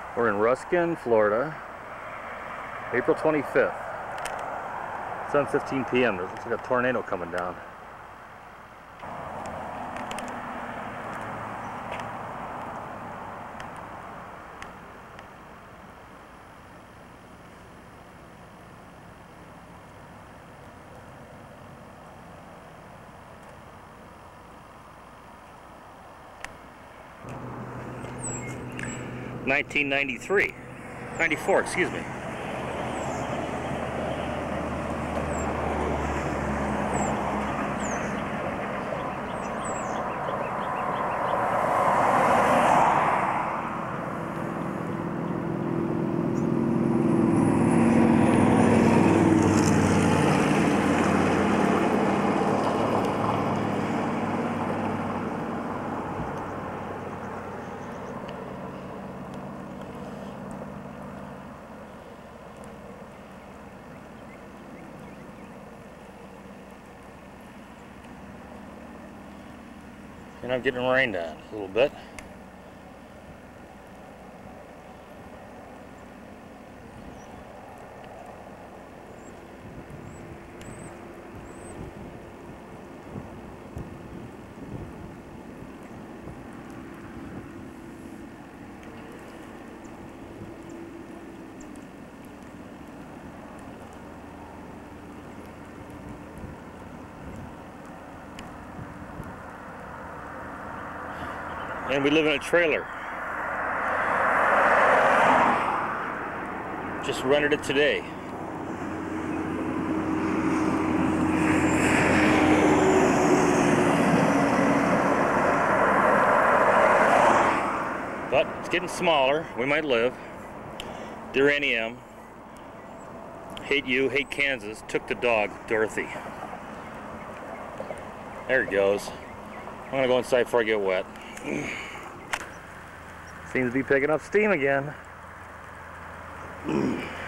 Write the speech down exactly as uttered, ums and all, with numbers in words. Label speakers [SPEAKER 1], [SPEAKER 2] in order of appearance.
[SPEAKER 1] We're in Ruskin, Florida, April twenty-fifth, seven fifteen p m There looks like a tornado coming down. nineteen ninety-three, ninety-four, excuse me. And I'm getting rained on a little bit. And we live in a trailer. Just rented it today. But it's getting smaller. We might live. Dear Annie M. Hate you, hate Kansas. Took the dog, Dorothy. There it goes. I'm gonna go inside before I get wet. Seems to be picking up steam again.